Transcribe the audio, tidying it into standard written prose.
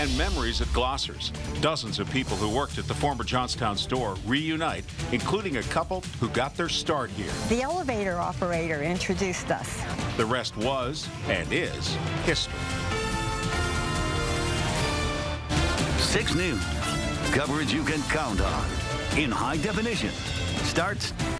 and memories at Glosser's. Dozens of people who worked at the former Johnstown store reunite, including a couple who got their start here. The elevator operator introduced us. The rest was, and is, history. 6 News. Coverage you can count on. In high definition. Starts